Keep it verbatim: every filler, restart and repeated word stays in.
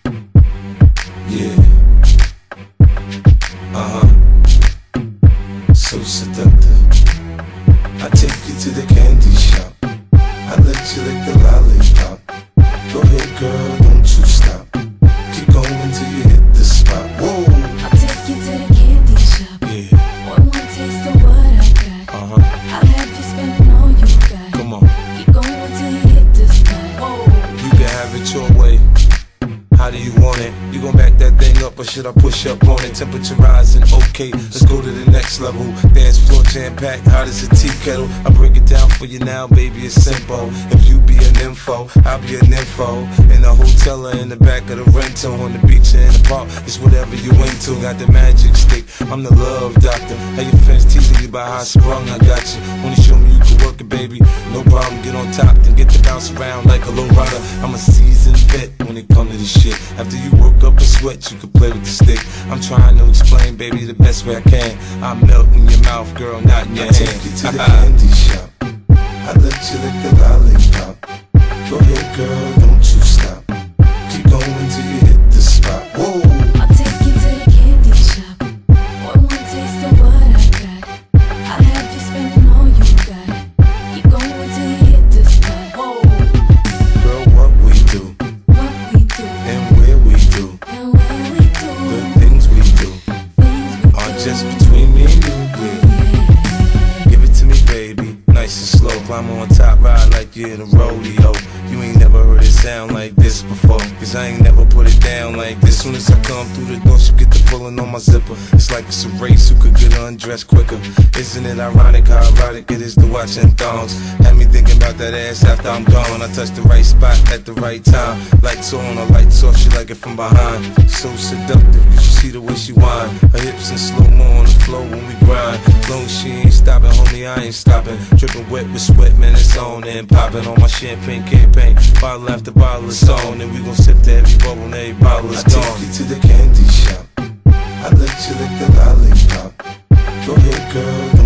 Yeah. Uh-huh. So seductive. I take you to the candy shop. I let you lick the lollipop. Go ahead, girl, don't you stop. Keep going till you hit the spot. Whoa. I'll take you to the candy shop. Yeah. One more taste of what I got. Uh-huh. I'll have you spending all you got. Come on. Keep going till you hit the spot. Whoa. You can have it your way. How do you want it? You gon' back that thing up or should I push up on it? Temperature rising, okay, let's go to the next level. Dance floor jam packed, hot as a tea kettle. I break it down for you now, baby, it's simple. If you be an info, I'll be an info. In the hotel or in the back of the rental, on the beach or in the park, it's whatever you into. Got the magic stick, I'm the love doctor. How your friends teasing you about how I sprung, I got you. Wanna show me you can work it, baby? No problem, get on top, then get to bounce around like a low rider. I'm a seasoned vet when it comes to this shit. After you work up a sweat, you can play with the stick. I'm trying to explain, baby, the best way I can. I'm melting your mouth, girl, not in your hand. I take you to the candy shop. I let you lick the lollipop. Go ahead, girl, don't you stop. Keep going till you hit the spot. Whoa. I'll take you to the candy shop. One more taste of what I got. I'll have you spending all you got. Keep going till you hit the spot. Whoa. Girl, what we do, What we do, and where we do, and where we do, the things we do things we are do. just between me and you. Yeah. Give it to me, baby, nice and slow. Climb on top, ride like you're in a rodeo. You ain't never heard it sound like this before, cause I ain't never put it down like this. Soon as I come through the door, she get the pulling on my zipper. It's like it's a race, who could get undressed quicker. Isn't it ironic how erotic it is to watching thongs? Had me thinking about that ass after I'm gone. I touch the right spot at the right time. Lights on or lights off, she like it from behind. So seductive, you should see the way she whine. Her hips in slow-mo on the floor when we grind. Long as she ain't stopping, homie, I ain't stopping. Dripping wet with sweat, man, it's on and popping on my champagne campaign. Bottle after bottle is on, and we gon' sip to every bubble and every bottle is gone. I take you to the candy shop. I let you lick the lollipop. Go ahead, girl.